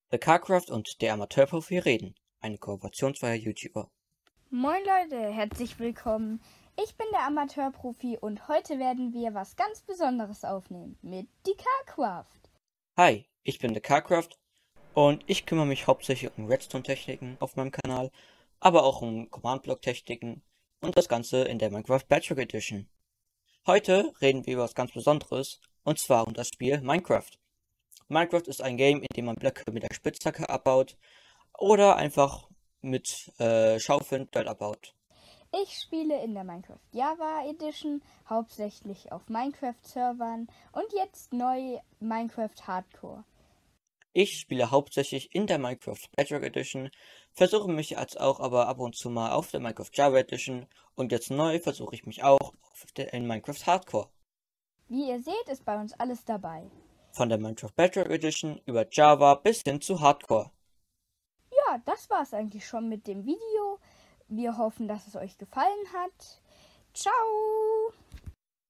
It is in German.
The Carcraft und der Amateurprofi reden. Eine Kooperation zweier YouTuber. Moin Leute, herzlich willkommen. Ich bin der Amateurprofi und heute werden wir was ganz Besonderes aufnehmen mit die Carcraft. Hi, ich bin The Carcraft und ich kümmere mich hauptsächlich um Redstone-Techniken auf meinem Kanal, aber auch um Command-Block-Techniken und das Ganze in der Minecraft Bedrock Edition. Heute reden wir über was ganz Besonderes, und zwar um das Spiel Minecraft. Minecraft ist ein Game, in dem man Blöcke mit der Spitzhacke abbaut oder einfach mit Schaufeln Dirt abbaut. Ich spiele in der Minecraft Java Edition, hauptsächlich auf Minecraft-Servern und jetzt neu Minecraft Hardcore. Ich spiele hauptsächlich in der Minecraft Bedrock Edition, versuche mich als auch aber ab und zu mal auf der Minecraft Java Edition und jetzt neu versuche ich mich auch in Minecraft Hardcore. Wie ihr seht, ist bei uns alles dabei. Von der Minecraft Bedrock Edition über Java bis hin zu Hardcore. Ja, das war's eigentlich schon mit dem Video. Wir hoffen, dass es euch gefallen hat. Ciao!